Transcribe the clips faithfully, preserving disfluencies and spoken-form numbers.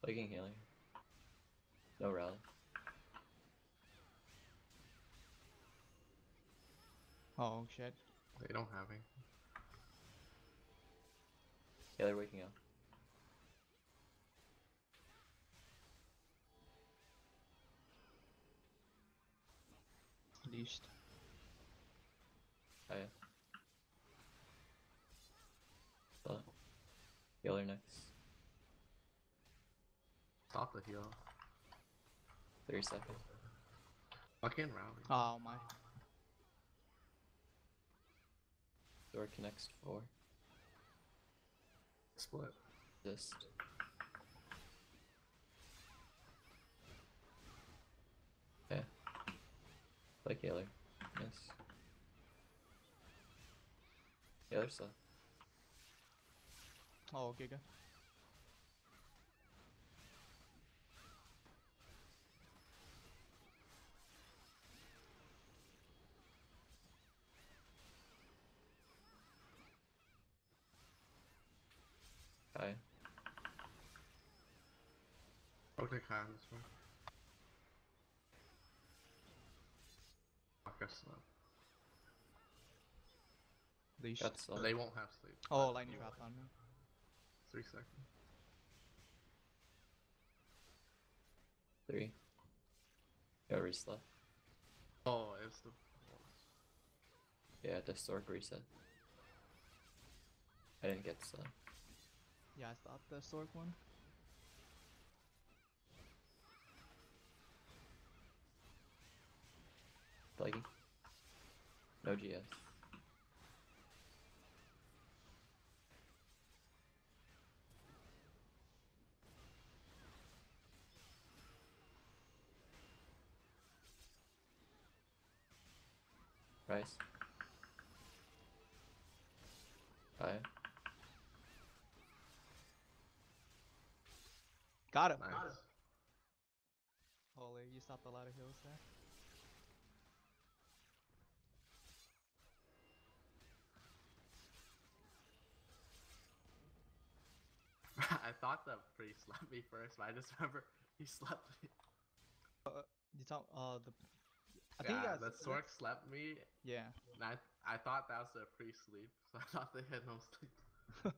Flaking healing. No rally. Oh shit. They don't have it. Yeah, they're waking up. Leashed. Oh yeah. Well, healer next. Stop the heal. Thirty seconds. Fucking rally. Oh my. Door connects four. Split. Just. Yeah. Like healer. Nice. Healer stuff. Oh Giga. Hi. Okay, Kyle, this one. Fuck us up. Leashed. Got slow. They won't have sleep. Oh, lightning trap on me. Three seconds. Three. Got reset. Oh, it's the. Yeah, Distork reset. I didn't get slow. Yeah, I stopped the Stork one. Flaking. No G S. Price. Hi. Got him. Nice. Holy, you stopped a lot of heals there. I thought the priest slapped me first, but I just remember he slapped me. Uh, you talk. Uh, the. I think Yeah, you guys. the Sork slapped me, Yeah. and I, I thought that was the priest sleep, so I thought they had no sleep.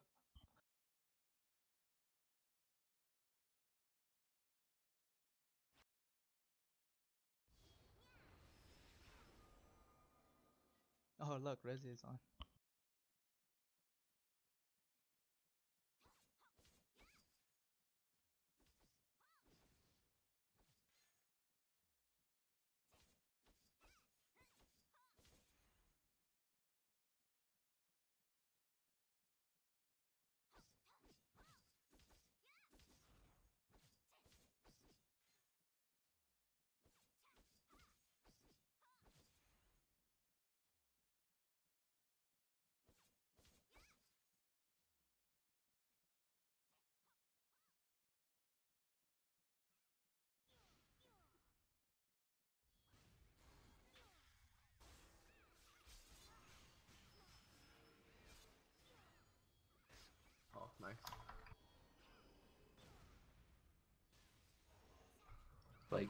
Oh look, Resi is on. Oh, nice. Like.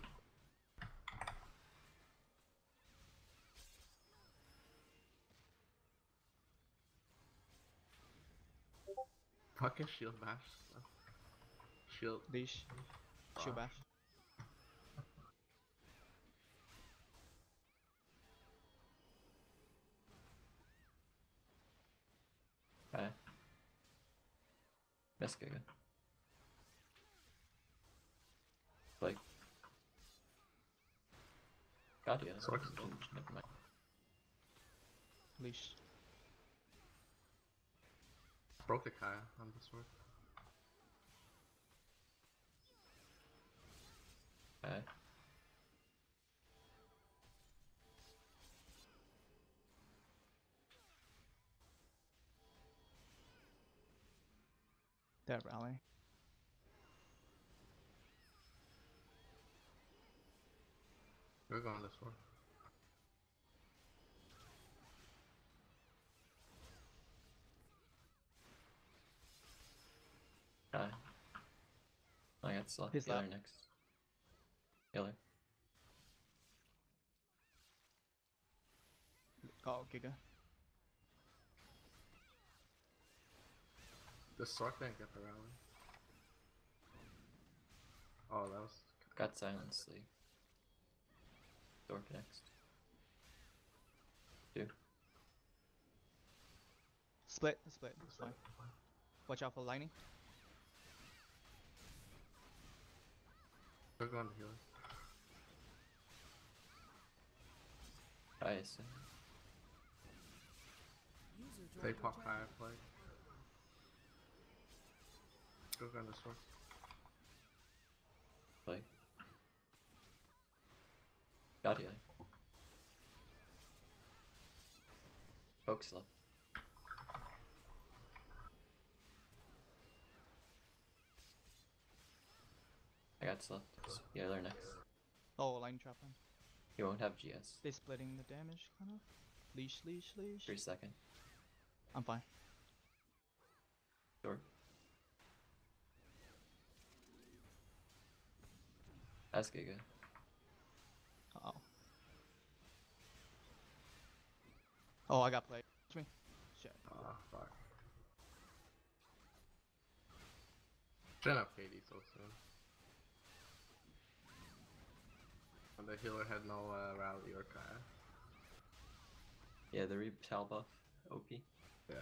Fucking shield bash. Shield. Leash. Shield bash. Hi. Miss Giga. Like. God, yeah. Sork's Never mind. Leash. broke the Kaya on the sword. Hi. That rally. We're going this one. Hi. Oh yeah. Got slow. His Healer lap. next. Healer. Oh, Giga. The Sork didn't get the rally. Oh, that was. Got silence Lee. Dork next. Two. Split, split, it's fine. Watch out for lightning. Go on the healer. I assume. They pop high play. Go on the Sork. Play. Got healing. Poke slow. I got slow. Healer next. Oh, lightning trap him. He won't have G S. They splitting the damage, kind of. Leash, leash, leash. Three second. I'm fine. Dork. That's Giga. Uh oh. Oh, I got played. Watch me. Shit. Ah, fuck. Shouldn't have K D so soon. And the healer had no uh, rally or Kaya. Yeah, the repel buff. O P. Yeah.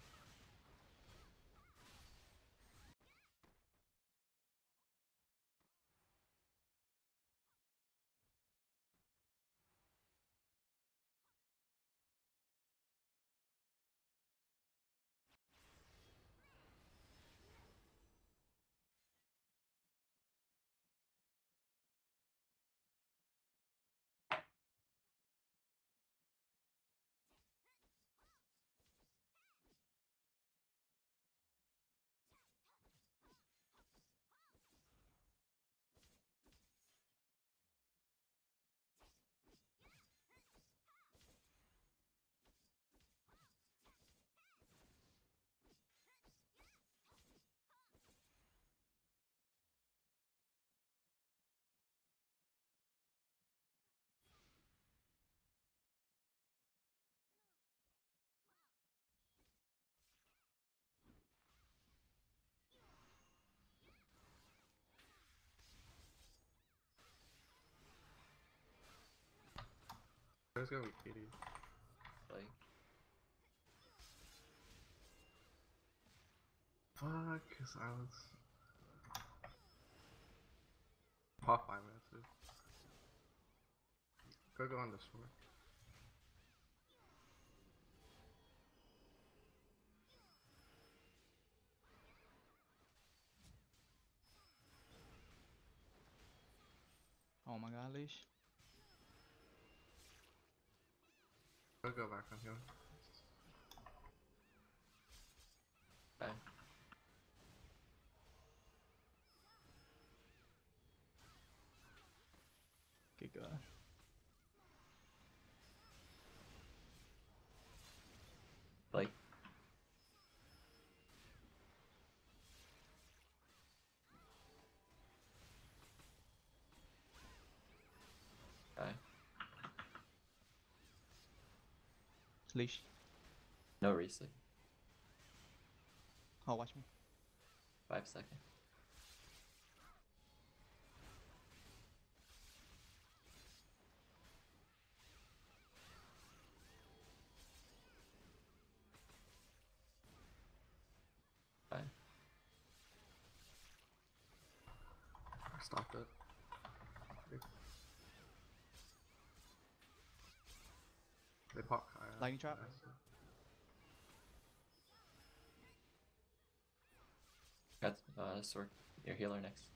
There's gonna be K D. Like. Fuck, silence. Pop five minutes, dude. Go go on the sword. Oh my god, leash. Go go back on him. Bye. Giga. Like. Bye. Leash. No resleep. Oh, watch me. Five second. Bye. Stop it. They pop Kaya. Lightning trap. Got uh sword. Your healer next.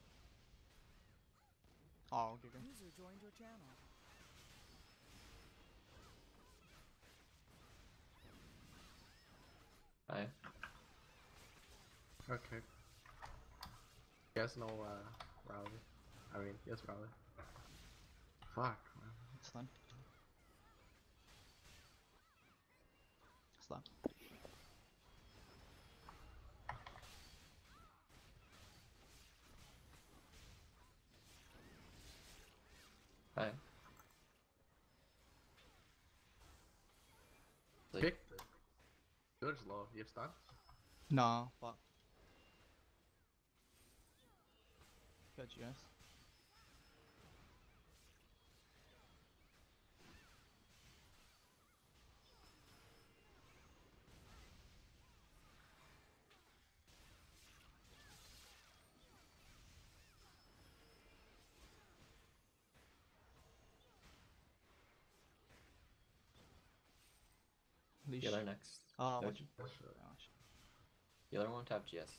Oh, Giga. User joined your channel. Bye. Okay. He has no uh, rally. I mean, he has rally. Fuck, man. Stun. Stun. Alright. Like, Pick. Good low. You have stun? Nah, fuck. Got G S. Leash. healer next. Ah, Good. what you? That's right. Oh, shit. Healer won't have G S.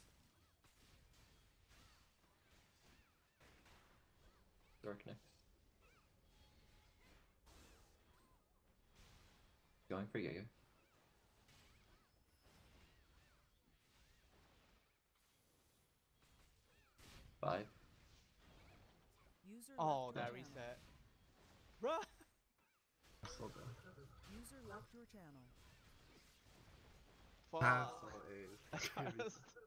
Zork next. Going for Jaeger. Five. User Oh, left that your reset. Bruh! So good. channel. User left your channel. Fuck. That's so it is. I got us.